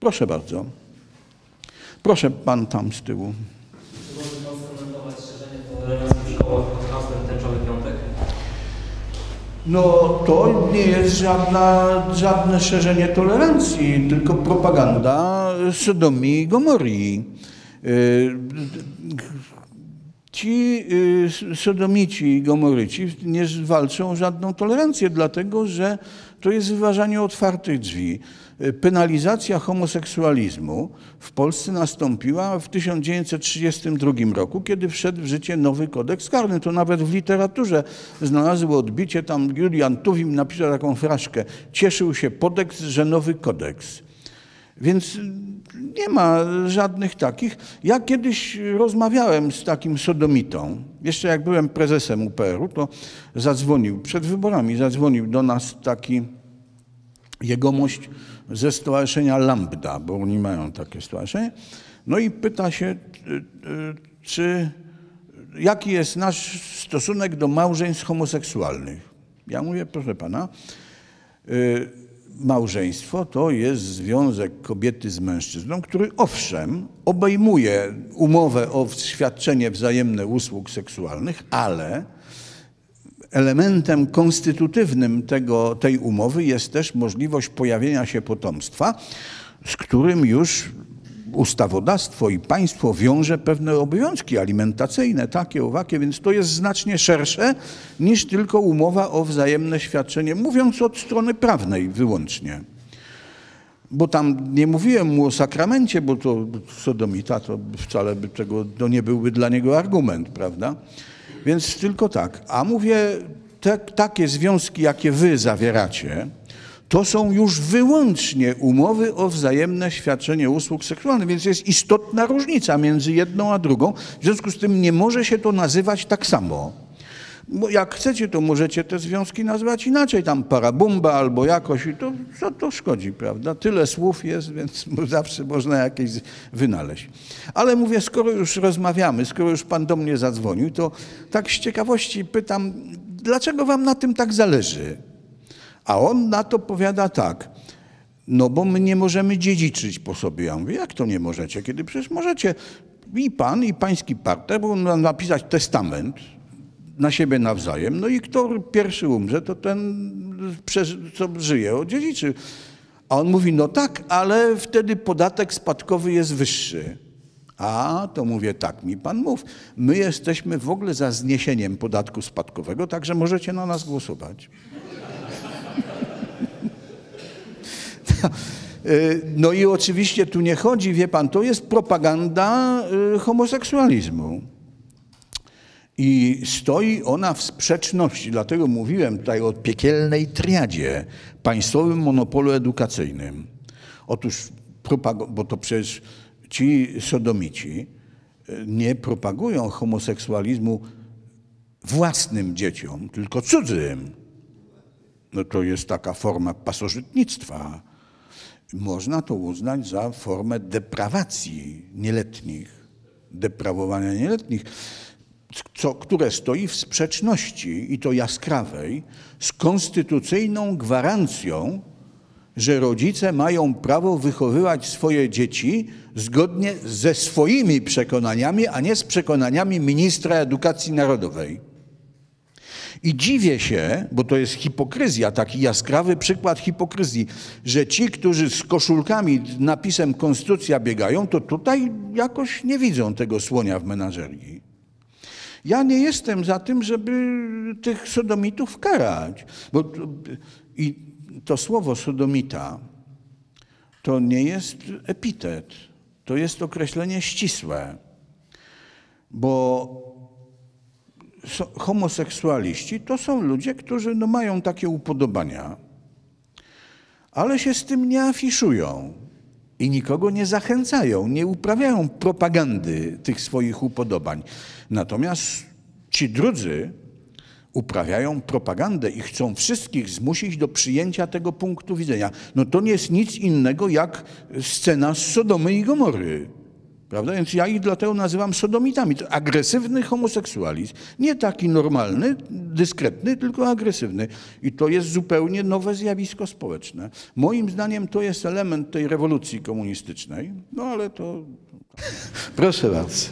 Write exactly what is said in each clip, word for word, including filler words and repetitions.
Proszę bardzo. Proszę pan tam z tyłu. Czy może pan skomentować szerzenie tolerancji w szkołach pod hasłem Tęczowy Piątek? No to nie jest żadna, żadne szerzenie tolerancji, tylko propaganda Sodomii i Gomorii. Ci sodomici i gomoryci nie walczą o żadną tolerancję, dlatego że to jest wyważanie otwartych drzwi. Penalizacja homoseksualizmu w Polsce nastąpiła w tysiąc dziewięćset trzydziestym drugim roku, kiedy wszedł w życie nowy kodeks karny. To nawet w literaturze znalazło odbicie. Tam Julian Tuwim napisał taką fraszkę. Cieszył się podeks, że nowy kodeks. Więc nie ma żadnych takich. Ja kiedyś rozmawiałem z takim sodomitą. Jeszcze jak byłem prezesem U P R u, to zadzwonił, przed wyborami zadzwonił do nas taki jegomość ze stowarzyszenia Lambda, bo oni mają takie stowarzyszenie. No i pyta się, czy, jaki jest nasz stosunek do małżeństw homoseksualnych. Ja mówię, proszę pana, małżeństwo to jest związek kobiety z mężczyzną, który owszem obejmuje umowę o świadczenie wzajemne usług seksualnych, ale elementem konstytutywnym tego, tej umowy jest też możliwość pojawienia się potomstwa, z którym już ustawodawstwo i państwo wiąże pewne obowiązki alimentacyjne, takie, owakie, więc to jest znacznie szersze niż tylko umowa o wzajemne świadczenie, mówiąc od strony prawnej wyłącznie. Bo tam nie mówiłem mu o sakramencie, bo to sodomita to wcale by tego, to nie byłby dla niego argument, prawda? Więc tylko tak. A mówię, te, takie związki, jakie wy zawieracie, to są już wyłącznie umowy o wzajemne świadczenie usług seksualnych, więc jest istotna różnica między jedną a drugą. W związku z tym nie może się to nazywać tak samo. Bo jak chcecie, to możecie te związki nazwać inaczej, tam parabumba albo jakoś i to, to, to szkodzi, prawda? Tyle słów jest, więc zawsze można jakieś wynaleźć. Ale mówię, skoro już rozmawiamy, skoro już pan do mnie zadzwonił, to tak z ciekawości pytam, dlaczego wam na tym tak zależy? A on na to powiada tak, no bo my nie możemy dziedziczyć po sobie. Ja mówię, jak to nie możecie? Kiedy przecież możecie i pan, i pański partner, bo napisać testament na siebie nawzajem, no i kto pierwszy umrze, to ten, co żyje, odziedziczy. A on mówi, no tak, ale wtedy podatek spadkowy jest wyższy. A, to mówię, tak mi pan mów. My jesteśmy w ogóle za zniesieniem podatku spadkowego, także możecie na nas głosować. No i oczywiście tu nie chodzi, wie pan, to jest propaganda homoseksualizmu. I stoi ona w sprzeczności, dlatego mówiłem tutaj o piekielnej triadzie, państwowym monopolu edukacyjnym. Otóż, bo to przecież ci sodomici nie propagują homoseksualizmu własnym dzieciom, tylko cudzym. No to jest taka forma pasożytnictwa. Można to uznać za formę deprawacji nieletnich, deprawowania nieletnich, co, które stoi w sprzeczności, i to jaskrawej, z konstytucyjną gwarancją, że rodzice mają prawo wychowywać swoje dzieci zgodnie ze swoimi przekonaniami, a nie z przekonaniami ministra edukacji narodowej. I dziwię się, bo to jest hipokryzja, taki jaskrawy przykład hipokryzji, że ci, którzy z koszulkami z napisem Konstytucja biegają, to tutaj jakoś nie widzą tego słonia w menażerii. Ja nie jestem za tym, żeby tych sodomitów karać. Bo to, i to słowo sodomita to nie jest epitet, to jest określenie ścisłe, bo homoseksualiści to są ludzie, którzy no mają takie upodobania, ale się z tym nie afiszują i nikogo nie zachęcają, nie uprawiają propagandy tych swoich upodobań. Natomiast ci drudzy uprawiają propagandę i chcą wszystkich zmusić do przyjęcia tego punktu widzenia. No to nie jest nic innego jak scena z Sodomy i Gomory. Prawda? Więc ja ich dlatego nazywam sodomitami. To agresywny homoseksualizm. Nie taki normalny, dyskretny, tylko agresywny. I to jest zupełnie nowe zjawisko społeczne. Moim zdaniem to jest element tej rewolucji komunistycznej. No ale to... Proszę bardzo.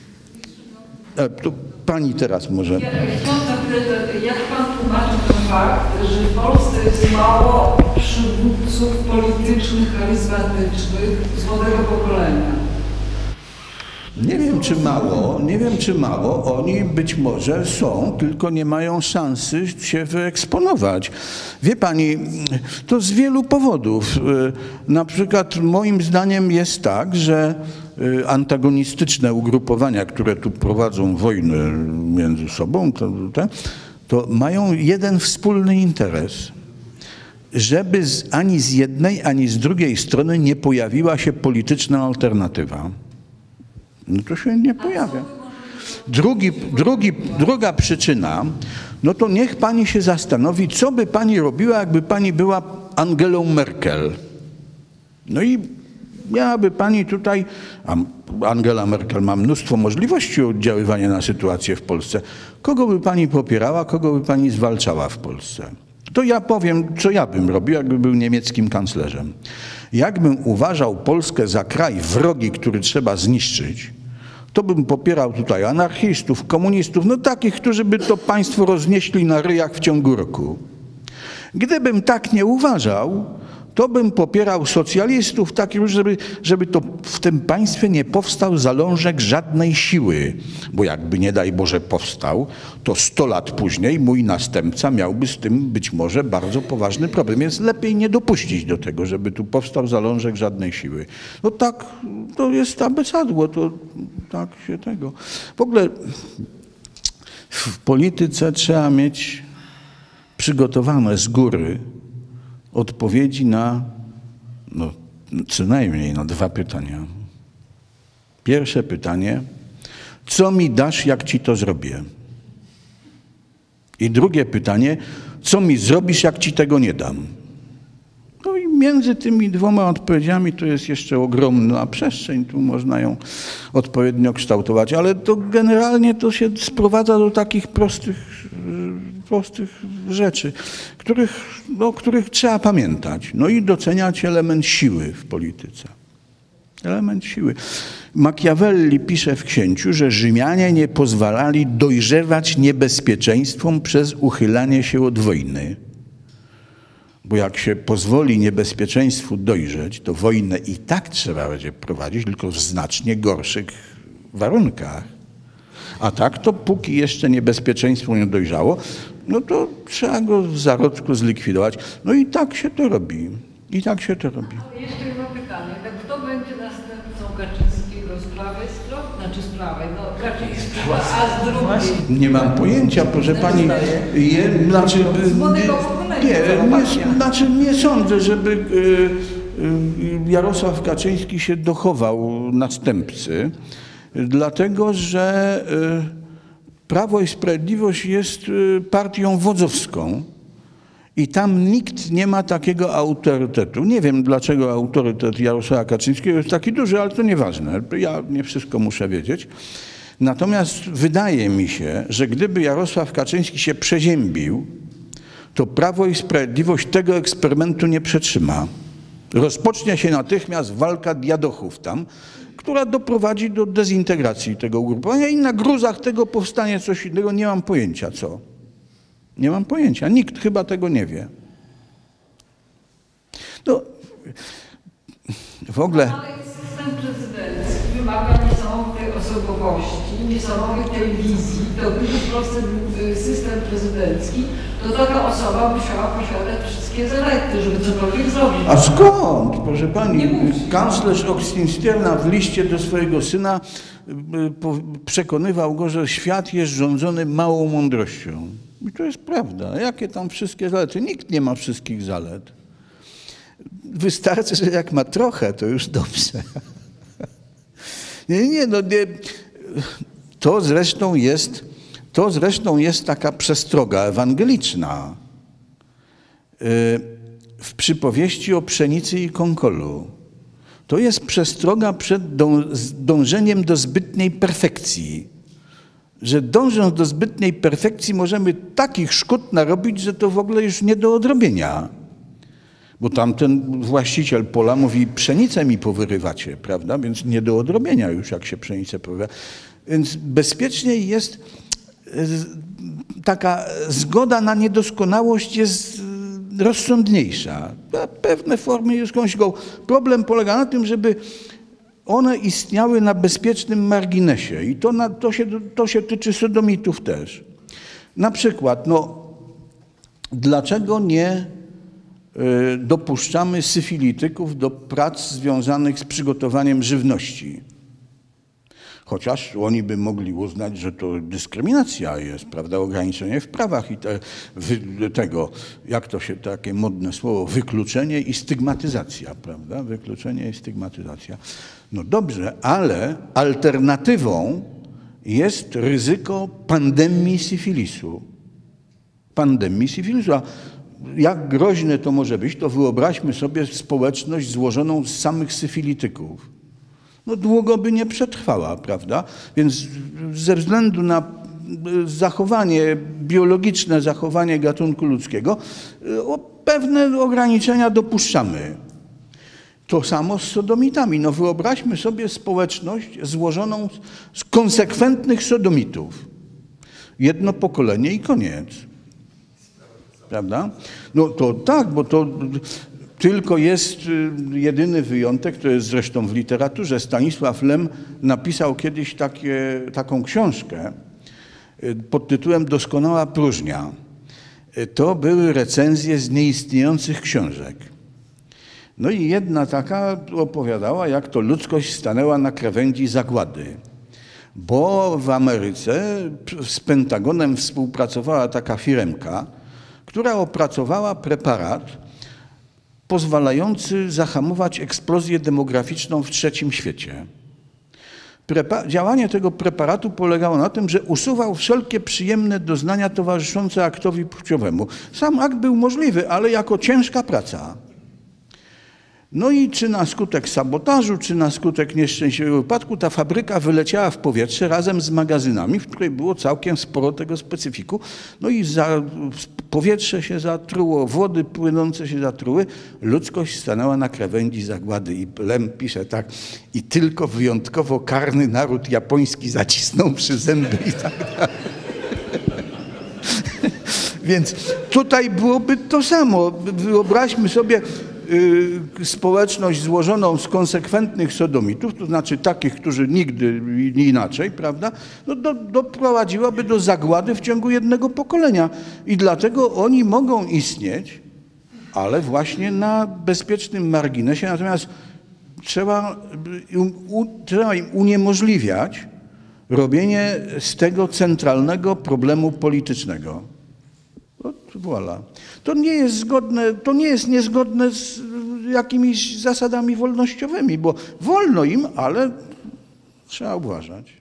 To pani teraz może. Ja chciałam zapytać, jak pan tłumaczy ten fakt, że w Polsce jest mało przywódców politycznych, charyzmatycznych z młodego pokolenia? Nie wiem, czy mało, nie wiem, czy mało. Oni być może są, tylko nie mają szansy się wyeksponować. Wie pani, to z wielu powodów. Na przykład moim zdaniem jest tak, że antagonistyczne ugrupowania, które tu prowadzą wojnę między sobą, to, to, to mają jeden wspólny interes. Żeby z, ani z jednej, ani z drugiej strony nie pojawiła się polityczna alternatywa. No to się nie pojawia. Drugi, drugi, druga przyczyna, no to niech pani się zastanowi, co by pani robiła, jakby pani była Angelą Merkel. No i miałaby pani tutaj, a Angela Merkel ma mnóstwo możliwości oddziaływania na sytuację w Polsce. Kogo by pani popierała, kogo by pani zwalczała w Polsce? To ja powiem, co ja bym robił, jakby był niemieckim kanclerzem. Jakbym uważał Polskę za kraj wrogi, który trzeba zniszczyć, to bym popierał tutaj anarchistów, komunistów, no takich, którzy by to państwo roznieśli na ryjach w ciągu roku. Gdybym tak nie uważał, to bym popierał socjalistów, takich, żeby, żeby to w tym państwie nie powstał zalążek żadnej siły. Bo jakby nie daj Boże powstał, to sto lat później mój następca miałby z tym być może bardzo poważny problem. Więc lepiej nie dopuścić do tego, żeby tu powstał zalążek żadnej siły. No tak, to jest abecadło, to tak się tego... W ogóle w polityce trzeba mieć przygotowane z góry odpowiedzi na, no, co najmniej na dwa pytania. Pierwsze pytanie, co mi dasz, jak ci to zrobię? I drugie pytanie, co mi zrobisz, jak ci tego nie dam? No i między tymi dwoma odpowiedziami to jest jeszcze ogromna przestrzeń, tu można ją odpowiednio kształtować, ale to generalnie to się sprowadza do takich prostych, prostych rzeczy, których, o których trzeba pamiętać. No i doceniać element siły w polityce. Element siły. Machiavelli pisze w Księciu, że Rzymianie nie pozwalali dojrzewać niebezpieczeństwom przez uchylanie się od wojny. Bo jak się pozwoli niebezpieczeństwu dojrzeć, to wojnę i tak trzeba będzie prowadzić, tylko w znacznie gorszych warunkach. A tak to póki jeszcze niebezpieczeństwo nie dojrzało, no to trzeba go w zarodku zlikwidować. No i tak się to robi. I tak się to robi. Jeszcze jedno pytanie. Tak kto będzie następcą Kaczyńskiego z prawej strony? Znaczy z prawej, no Kaczyńskiego, a z drugiej? Nie mam pojęcia, proszę pani. Je, znaczy, nie, nie, znaczy nie sądzę, żeby Jarosław Kaczyński się dochował następcy, dlatego że Prawo i Sprawiedliwość jest partią wodzowską i tam nikt nie ma takiego autorytetu. Nie wiem, dlaczego autorytet Jarosława Kaczyńskiego jest taki duży, ale to nieważne. Ja nie wszystko muszę wiedzieć. Natomiast wydaje mi się, że gdyby Jarosław Kaczyński się przeziębił, to Prawo i Sprawiedliwość tego eksperymentu nie przetrzyma. Rozpocznie się natychmiast walka diadochów tam, która doprowadzi do dezintegracji tego ugrupowania i na gruzach tego powstanie coś innego. Nie mam pojęcia co. Nie mam pojęcia. Nikt chyba tego nie wie. No, w ogóle... Ale system prezydencki wymaga niesamowitej osobowości, niesamowitej wizji. To gdyby prosty system prezydencki, to taka osoba musiała posiadać wszystkie zalety, żeby cokolwiek zrobić. A skąd? Proszę pani, kanclerz Oxenstierna w liście do swojego syna przekonywał go, że świat jest rządzony małą mądrością. I to jest prawda. Jakie tam wszystkie zalety? Nikt nie ma wszystkich zalet. Wystarczy, że jak ma trochę, to już dobrze. Nie, nie, no nie. To zresztą jest, to zresztą jest taka przestroga ewangeliczna. W przypowieści o pszenicy i konkolu. to jest przestroga przed dą, dążeniem do zbytniej perfekcji. Że dążąc do zbytniej perfekcji możemy takich szkód narobić, że to w ogóle już nie do odrobienia. Bo tamten właściciel pola mówi, pszenicę mi powyrywacie, prawda? Więc nie do odrobienia już, jak się pszenicę powyrywa. Więc bezpieczniej jest taka zgoda na niedoskonałość jest rozsądniejsza. Pewne formy już skądś go. Problem polega na tym, żeby one istniały na bezpiecznym marginesie i to, na, to, się, to się tyczy sodomitów też. Na przykład, no, dlaczego nie y, dopuszczamy syfilityków do prac związanych z przygotowaniem żywności? Chociaż oni by mogli uznać, że to dyskryminacja jest, prawda, ograniczenie w prawach i te, wy, tego, jak to się, takie modne słowo, wykluczenie i stygmatyzacja, prawda, wykluczenie i stygmatyzacja. No dobrze, ale alternatywą jest ryzyko pandemii syfilisu. Pandemii syfilisu. A jak groźne to może być, to wyobraźmy sobie społeczność złożoną z samych syfilityków. No długo by nie przetrwała, prawda? Więc ze względu na zachowanie, biologiczne zachowanie gatunku ludzkiego, pewne ograniczenia dopuszczamy. To samo z sodomitami. No wyobraźmy sobie społeczność złożoną z konsekwentnych sodomitów. Jedno pokolenie i koniec. Prawda? No to tak, bo to tylko jest jedyny wyjątek, to jest zresztą w literaturze. Stanisław Lem napisał kiedyś takie, taką książkę pod tytułem Doskonała próżnia. To były recenzje z nieistniejących książek. No i jedna taka opowiadała, jak to ludzkość stanęła na krawędzi zagłady. Bo w Ameryce z Pentagonem współpracowała taka firemka, która opracowała preparat pozwalający zahamować eksplozję demograficzną w trzecim świecie. Prepa- działanie tego preparatu polegało na tym, że usuwał wszelkie przyjemne doznania towarzyszące aktowi płciowemu. Sam akt był możliwy, ale jako ciężka praca. No i czy na skutek sabotażu, czy na skutek nieszczęśliwego wypadku ta fabryka wyleciała w powietrze razem z magazynami, w której było całkiem sporo tego specyfiku. No i za, powietrze się zatruło, wody płynące się zatruły, ludzkość stanęła na krawędzi zagłady. I Lem pisze tak, i tylko wyjątkowo karny naród japoński zacisnął przy zęby i tak dalej. Więc tutaj byłoby to samo. Wyobraźmy sobie społeczność złożoną z konsekwentnych sodomitów, to znaczy takich, którzy nigdy nie inaczej, prawda, no do, doprowadziłaby do zagłady w ciągu jednego pokolenia. I dlatego oni mogą istnieć, ale właśnie na bezpiecznym marginesie, natomiast trzeba, u, trzeba im uniemożliwiać robienie z tego centralnego problemu politycznego. No, voilà. To nie jest zgodne, to nie jest niezgodne z jakimiś zasadami wolnościowymi, bo wolno im, ale trzeba uważać.